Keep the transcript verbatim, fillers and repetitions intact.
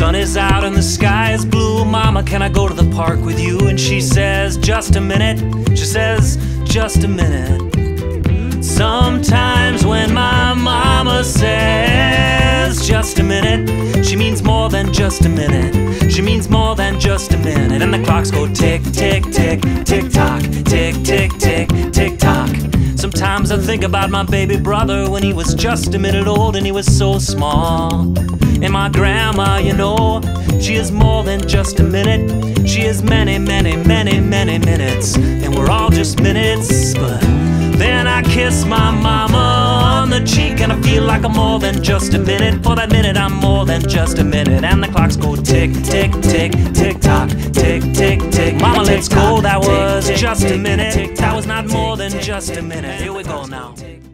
sun is out and the sky is blue. Mama, can I go to the park with you? And she says, just a minute. She says, just a minute. Sometimes when my mama says just a minute, she means more than just a minute. She means more than just a minute. And the clocks go tick, tick, tick, tick tock, tick, tick, tick, tick tock. Sometimes I think about my baby brother when he was just a minute old and he was so small. And my grandma, you know, she is more than just a minute. She is many, many, many, many minutes. And we're all just minutes, but then I kiss my mama on the cheek and I feel like I'm more than just a minute. For that minute I'm more than just a minute. And the clocks go tick, tick, tick, tick tock, tick, tick, tick. Mama, let's go, that was just a minute. That was not more than just a minute. Here we go now.